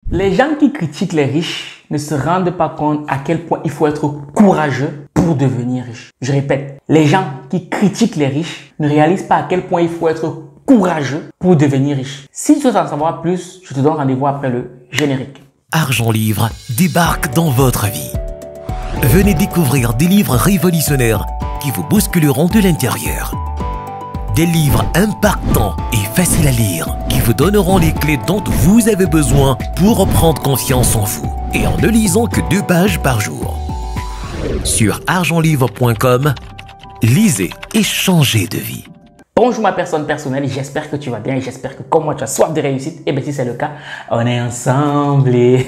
Les gens qui critiquent les riches ne se rendent pas compte à quel point il faut être courageux pour devenir riche. Je répète, les gens qui critiquent les riches ne réalisent pas à quel point il faut être courageux pour devenir riche. Si tu veux en savoir plus, je te donne rendez-vous après le générique. Argent Livre débarque dans votre vie. Venez découvrir des livres révolutionnaires qui vous bousculeront de l'intérieur. Des livres impactants et faciles à lire qui vous donneront les clés dont vous avez besoin pour reprendre confiance en vous et en ne lisant que 2 pages par jour. Sur argentlivre.com, lisez et changez de vie. Bonjour ma personne personnelle, j'espère que tu vas bien et j'espère que comme moi tu as soif de réussite. Et bien si c'est le cas, on est ensemble et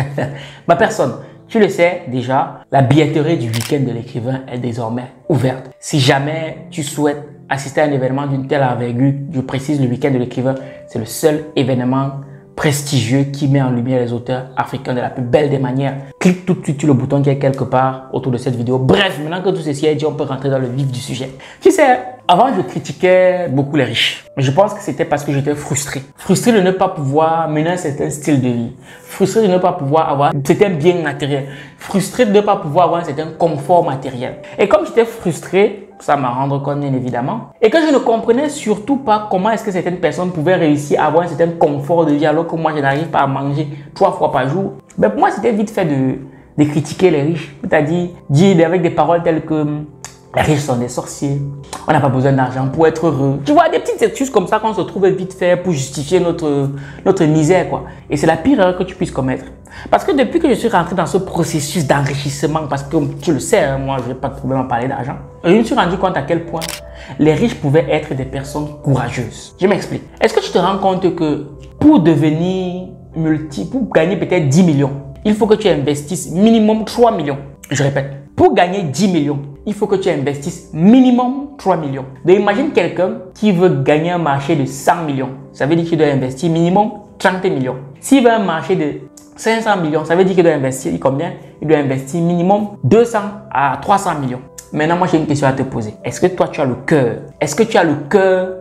ma personne, tu le sais déjà, la billetterie du week-end de l'écrivain est désormais ouverte. Si jamais tu souhaites assister à un événement d'une telle envergure, je précise le week-end de l'écrivain, c'est le seul événement prestigieux qui met en lumière les auteurs africains de la plus belle des manières. Clique tout de suite sur le bouton qui est quelque part autour de cette vidéo. Bref, maintenant que tout ceci est dit, on peut rentrer dans le vif du sujet. Tu sais, avant je critiquais beaucoup les riches. Mais je pense que c'était parce que j'étais frustré. Frustré de ne pas pouvoir mener un certain style de vie. Frustré de ne pas pouvoir avoir un certain bien matériel. Frustré de ne pas pouvoir avoir un certain confort matériel. Et comme j'étais frustré, ça m'a rendu compte bien évidemment. Et que je ne comprenais surtout pas comment est-ce que certaines personnes pouvaient réussir à avoir un certain confort de vie alors que moi je n'arrive pas à manger 3 fois par jour. Mais pour moi c'était vite fait de critiquer les riches. C'est-à-dire dire avec des paroles telles que les riches sont des sorciers, on n'a pas besoin d'argent pour être heureux. Tu vois, des petites excuses comme ça qu'on se trouve vite fait pour justifier notre misère, quoi. Et c'est la pire erreur que tu puisses commettre. Parce que depuis que je suis rentré dans ce processus d'enrichissement, parce que tu le sais, hein, moi je n'ai pas de problème à parler d'argent, je me suis rendu compte à quel point les riches pouvaient être des personnes courageuses. Je m'explique. Est-ce que tu te rends compte que pour devenir pour gagner peut-être 10 millions, il faut que tu investisses minimum 3 millions. Je répète, pour gagner 10 millions, il faut que tu investisses minimum 3 millions. Donc imagine quelqu'un qui veut gagner un marché de 100 millions. Ça veut dire qu'il doit investir minimum 30 millions. S'il veut un marché de 500 millions, ça veut dire qu'il doit investir combien? Il doit investir minimum 200 à 300 millions. Maintenant, moi j'ai une question à te poser. Est-ce que toi tu as le cœur? Est-ce que tu as le cœur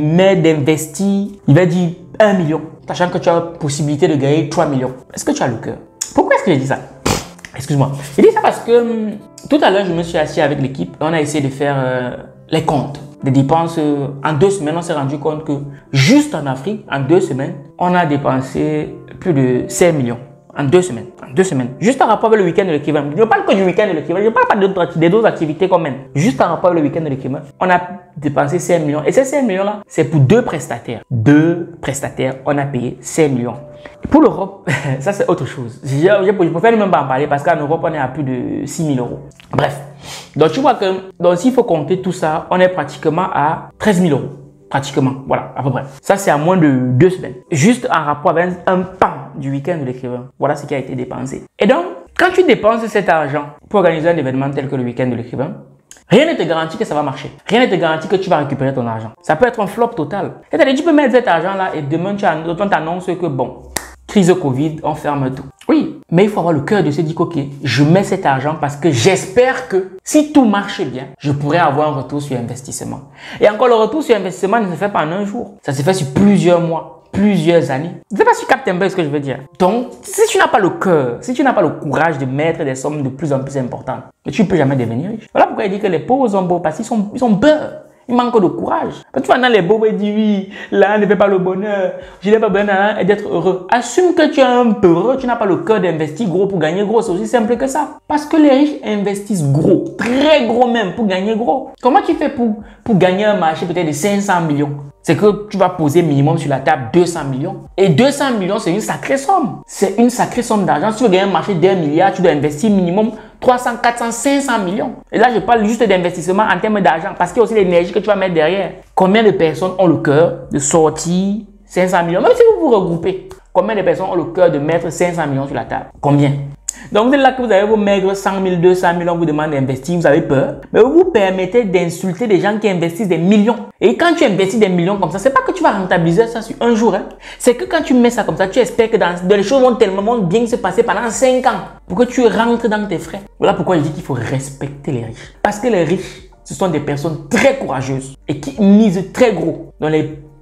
d'investir, il va dire 1 million, sachant que tu as la possibilité de gagner 3 millions? Est-ce que tu as le cœur? Pourquoi est-ce que j'ai dit ça? Excuse-moi. J'ai dit ça parce que tout à l'heure, je me suis assis avec l'équipe et on a essayé de faire les comptes des dépenses. En 2 semaines, on s'est rendu compte que juste en Afrique, en 2 semaines, on a dépensé plus de 5 millions. En 2 semaines. En 2 semaines. Juste en rapport avec le week-end de l'écrivain. Je ne parle que du week-end de l'écrivain. Je ne parle pas d'autres activités quand même. Juste en rapport avec le week-end de l'écrivain, on a dépensé 5 millions. Et ces 5 millions-là, c'est pour 2 prestataires. 2 prestataires, on a payé 5 millions. Pour l'Europe, ça c'est autre chose. Je préfère même pas en parler parce qu'en Europe, on est à plus de 6 000 euros. Bref. Donc tu vois que s'il faut compter tout ça, on est pratiquement à 13 000 euros. Pratiquement, voilà, à peu près. Ça, c'est à moins de 2 semaines. Juste en rapport avec un pan du week-end de l'écrivain. Voilà ce qui a été dépensé. Et donc, quand tu dépenses cet argent pour organiser un événement tel que le week-end de l'écrivain, rien ne te garantit que ça va marcher. Rien ne te garantit que tu vas récupérer ton argent. Ça peut être un flop total. C'est-à-dire, tu peux mettre cet argent-là et demain, on t'annonce que bon, crise Covid, on ferme tout. Oui, mais il faut avoir le cœur de se dire, ok, je mets cet argent parce que j'espère que si tout marche bien, je pourrai avoir un retour sur investissement. Et encore, le retour sur investissement ne se fait pas en un jour. Ça se fait sur plusieurs mois, plusieurs années. Je ne sais pas si tu captes un peu ce que je veux dire. Donc, si tu n'as pas le cœur, si tu n'as pas le courage de mettre des sommes de plus en plus importantes, tu ne peux jamais devenir riche. Voilà pourquoi il dit que les pauvres sont beaux parce qu'ils sont beurre. Il manque de courage. Tu vois, dans les beaux, il dit oui, là, ne fait pas le bonheur. Je n'ai pas besoin d'être heureux. Assume que tu es un peu heureux, tu n'as pas le cœur d'investir gros pour gagner gros. C'est aussi simple que ça. Parce que les riches investissent gros, très gros même, pour gagner gros. Comment tu fais pour gagner un marché peut-être de 500 millions? C'est que tu vas poser minimum sur la table 200 millions. Et 200 millions, c'est une sacrée somme. C'est une sacrée somme d'argent. Si tu veux gagner un marché d'1 milliard, tu dois investir minimum 300, 400, 500 millions. Et là, je parle juste d'investissement en termes d'argent parce qu'il y a aussi l'énergie que tu vas mettre derrière. Combien de personnes ont le cœur de sortir 500 millions? Même si vous vous regroupez, combien de personnes ont le cœur de mettre 500 millions sur la table? Combien? Donc, vous êtes là que vous avez vos maigres 100 000, 200 000, on vous demande d'investir, vous avez peur. Mais vous vous permettez d'insulter des gens qui investissent des millions. Et quand tu investis des millions comme ça, c'est pas que tu vas rentabiliser ça sur un jour. Hein. C'est que quand tu mets ça comme ça, tu espères que les choses vont tellement bien se passer pendant 5 ans pour que tu rentres dans tes frais. Voilà pourquoi je dis qu'il faut respecter les riches. Parce que les riches, ce sont des personnes très courageuses et qui misent très gros dans les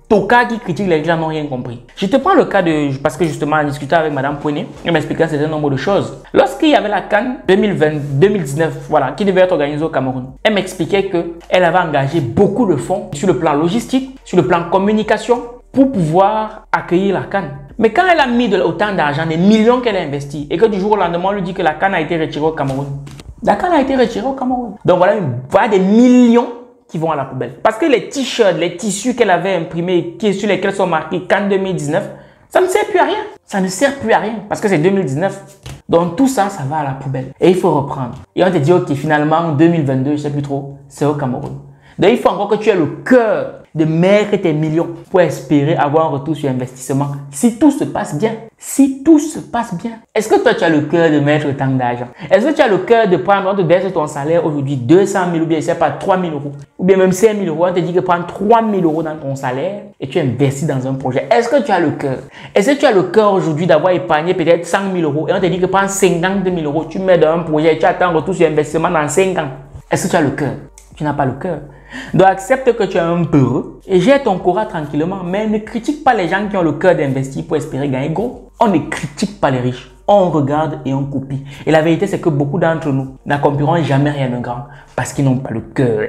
tocards qui critiquent les gens n'ont rien compris. Je te prends le cas de, parce que justement, en discutant avec Madame Poignet, elle m'expliquait un certain nombre de choses. Lorsqu'il y avait la CAN 2019, voilà, qui devait être organisée au Cameroun, elle m'expliquait qu'elle avait engagé beaucoup de fonds sur le plan logistique, sur le plan communication, pour pouvoir accueillir la CAN. Mais quand elle a mis autant d'argent, des millions qu'elle a investi, et que du jour au lendemain, on lui dit que la CAN a été retirée au Cameroun. La CAN a été retirée au Cameroun. Donc voilà des millions qui vont à la poubelle. Parce que les t-shirts, les tissus qu'elle avait imprimés, sur lesquels sont marqués CAN 2019, ça ne sert plus à rien. Ça ne sert plus à rien parce que c'est 2019. Donc tout ça, ça va à la poubelle. Et il faut reprendre. Et on te dit, ok, finalement, en 2022, je ne sais plus trop, c'est au Cameroun. Donc il faut encore que tu aies le cœur de mettre tes millions pour espérer avoir un retour sur investissement. Si tout se passe bien, si tout se passe bien. Est-ce que toi, tu as le cœur de mettre tant d'argent? Est-ce que tu as le cœur de prendre, on te baisse ton salaire aujourd'hui 200 000 ou bien, je sais pas, 3 000 euros ou bien même 5 000 euros, on te dit que prends 3 000 euros dans ton salaire et tu investis dans un projet. Est-ce que tu as le cœur? Est-ce que tu as le cœur aujourd'hui d'avoir épargné peut-être 100 000 euros et on te dit que prends 52 000 euros, tu mets dans un projet et tu attends un retour sur investissement dans 5 ans? Est-ce que tu as le cœur? Tu n'as pas le cœur. Donc accepte que tu es un peureux et gère ton courage tranquillement, mais ne critique pas les gens qui ont le cœur d'investir pour espérer gagner gros. On ne critique pas les riches, on regarde et on copie. Et la vérité, c'est que beaucoup d'entre nous n'accompliront jamais rien de grand parce qu'ils n'ont pas le cœur.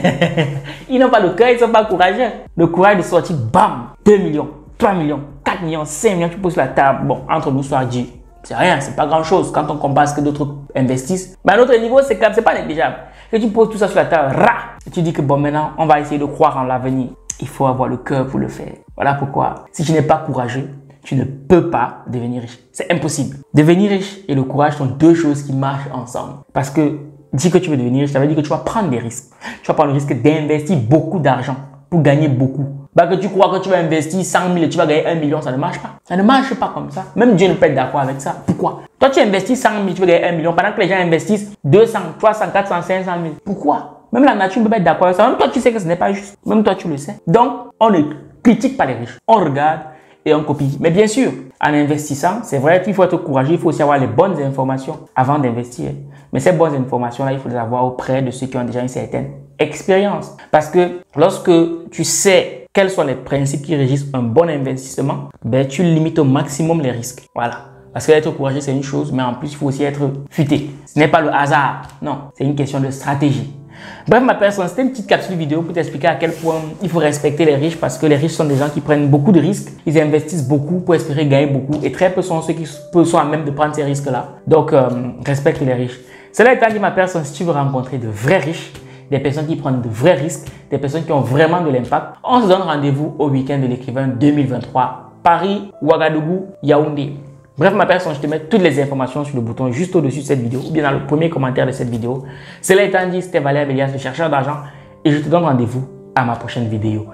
Ils n'ont pas le cœur, ils ne sont pas courageux. Le courage de sortir, bam, 2 millions, 3 millions, 4 millions, 5 millions, tu poses la table. Bon, entre nous, soit dit, c'est rien, c'est pas grand chose quand on compare ce que d'autres investissent. Mais à notre niveau, c'est pas négligeable. Et tu poses tout ça sur la table, et tu dis que bon, maintenant, on va essayer de croire en l'avenir. Il faut avoir le cœur pour le faire. Voilà pourquoi, si tu n'es pas courageux, tu ne peux pas devenir riche. C'est impossible. Devenir riche et le courage sont deux choses qui marchent ensemble. Parce que, dis que tu veux devenir riche, ça veut dire que tu vas prendre des risques. Tu vas prendre le risque d'investir beaucoup d'argent pour gagner beaucoup. Bah que tu crois que tu vas investir 100 000 et tu vas gagner 1 million, ça ne marche pas. Ça ne marche pas comme ça. Même Dieu ne peut être d'accord avec ça. Pourquoi? Toi, tu investis 100 000, tu vas gagner 1 million, pendant que les gens investissent 200, 300, 400, 500 000. Pourquoi? Même la nature ne peut pas être d'accord avec ça. Même toi, tu sais que ce n'est pas juste. Même toi, tu le sais. Donc, on ne critique pas les riches. On regarde et on copie. Mais bien sûr, en investissant, c'est vrai qu'il faut être courageux. Il faut aussi avoir les bonnes informations avant d'investir. Mais ces bonnes informations-là, il faut les avoir auprès de ceux qui ont déjà une certaine expérience. Parce que lorsque tu sais quels sont les principes qui régissent un bon investissement, ben, tu limites au maximum les risques. Voilà. Parce que être courageux, c'est une chose, mais en plus, il faut aussi être futé. Ce n'est pas le hasard. Non, c'est une question de stratégie. Bref, ma personne, c'était une petite capsule vidéo pour t'expliquer à quel point il faut respecter les riches parce que les riches sont des gens qui prennent beaucoup de risques. Ils investissent beaucoup pour espérer gagner beaucoup et très peu sont ceux qui sont à même de prendre ces risques-là. Donc, respecte les riches. Cela étant dit, ma personne, si tu veux rencontrer de vrais riches, des personnes qui prennent de vrais risques, des personnes qui ont vraiment de l'impact, on se donne rendez-vous au week-end de l'écrivain 2023, Paris, Ouagadougou, Yaoundé. Bref, ma personne, je te mets toutes les informations sur le bouton juste au-dessus de cette vidéo ou bien dans le premier commentaire de cette vidéo. Cela étant dit, c'était Valère Bélias, le chercheur d'argent, et je te donne rendez-vous à ma prochaine vidéo.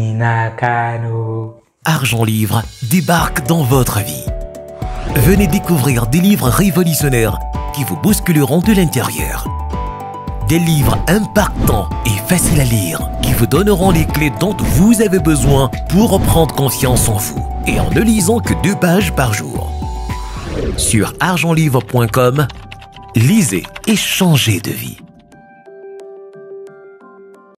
Minakano. Argent Livre débarque dans votre vie. Venez découvrir des livres révolutionnaires qui vous bousculeront de l'intérieur. Des livres impactants et faciles à lire qui vous donneront les clés dont vous avez besoin pour reprendre confiance en vous et en ne lisant que 2 pages par jour. Sur argentlivre.com, lisez et changez de vie.